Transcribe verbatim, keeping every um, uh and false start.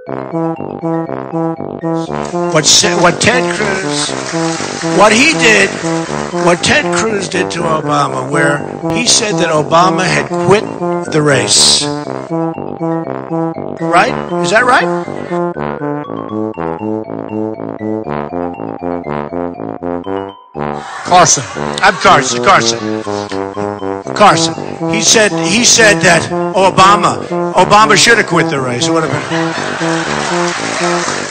What what Ted Cruz, what he did, what Ted Cruz did to Obama, where he said that Obama had quit the race. Right? Is that right? Carson. I'm Carson. Carson. Carson. He said he said that Obama Obama should have quit the race. What about